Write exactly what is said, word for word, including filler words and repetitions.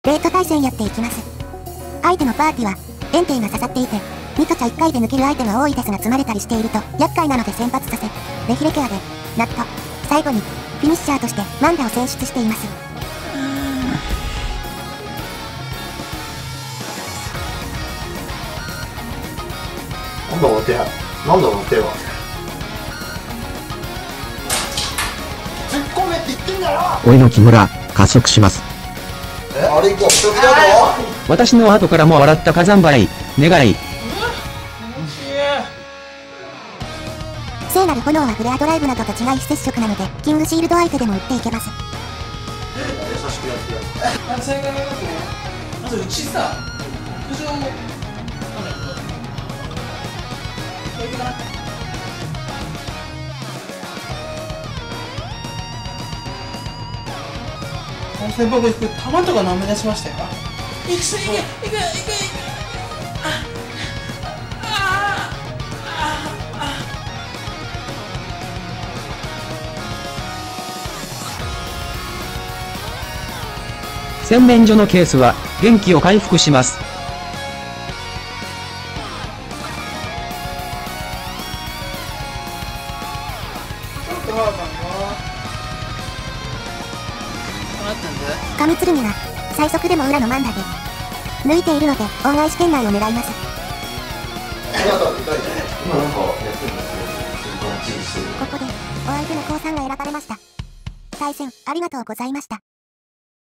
レート対戦やっていきます。相手のパーティは、炎帝が刺さっていて、ミカチャいっかいで抜ける相手が多いですが積まれたりしていると、厄介なので先発させ、レヒレケアで、ナット、最後に、フィニッシャーとしてマンダを選出しています。 なんだお手や、なんだお手は。突っ込めって言ってんだろ。 おいの木村、加速します。 え、あれ行こう、一人だぞ。 私の後からも笑った火山灰、願い。 聖なる炎はフレアドライブなどと違い非接触なので、キングシールド相手でも打っていけます。 優しくやってやる。 あ、正解がありますね。まずうちさ、屋上も、なんだろう。これかな。先輩、僕、弾とか舐め出しましたよ。いくせ、いけ、いく、いく、いく。あ、あ、あ、 洗面所のケースは、元気を回復します。 ちょっとハーバーな。 神剣が、最速でも裏のマンダで、抜いているので、恩返し圏内を狙います。 ありがとう、今なんかやってるんですよ。 ここで、お相手の降参が選ばれました。対戦、ありがとうございました。